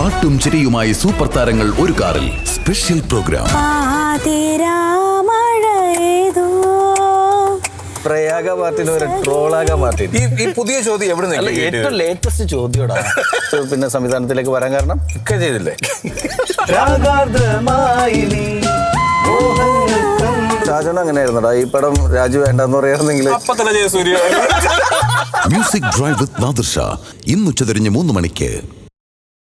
പാട്ടും ചിരിയുമായി സൂപ്പർ താരങ്ങൾ ഒരു കാറിൽ സ്പെഷ്യൽ പ്രോഗ്രാം. പ്രയാഗ മാർട്ടിൻ ഒരു ട്രോളാഗ മാർട്ടിൻ. ഈ പുതിയ ചോദ്യം എവിടെ നിന്ന്? ഏറ്റവും ലേറ്റസ്റ്റ് ചോദ്യോടാ. പിന്നെ സംവിധാനത്തിലേക്ക് വരാൻ കാരണം ഒക്കെ ചെയ്തില്ലേ? ഷാജോൺ അങ്ങനെയായിരുന്നടാ. ഈ പടം രാജു വേണ്ടെന്ന് പറയായിരുന്നെങ്കിൽ music drive with Nadir Shah ഇന്ന് ഉച്ചതിരിഞ്ഞ് 3 മണിക്ക്.